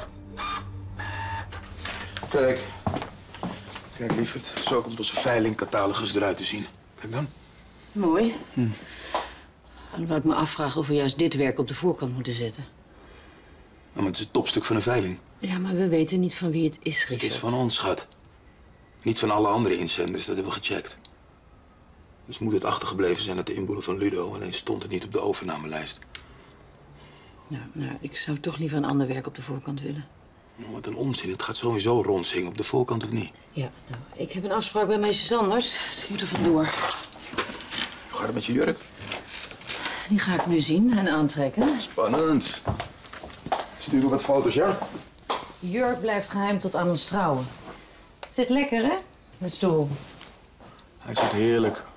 Kijk. Kijk, lieverd. Zo komt onze veilingcatalogus eruit te zien. Kijk dan. Mooi. Alhoewel ik me afvraag of we juist dit werk op de voorkant moeten zetten. Nou, maar het is het topstuk van een veiling. Ja, maar we weten niet van wie het is, Richard. Het is van ons, schat. Niet van alle andere inzenders, dat hebben we gecheckt. Dus moet het achtergebleven zijn uit de inboedel van Ludo. Alleen stond het niet op de overnamelijst. Nou, ik zou toch liever een ander werk op de voorkant willen. Nou, wat een onzin. Het gaat sowieso rondzingen, op de voorkant of niet. Ja, nou, ik heb een afspraak bij meisjes anders. Dus ik moet er vandoor. Hoe gaat het met je jurk? Die ga ik nu zien en aantrekken. Spannend. Stuur me wat foto's, ja? Jurk blijft geheim tot aan ons trouwen. Het zit lekker, hè? De stoel. Hij zit heerlijk.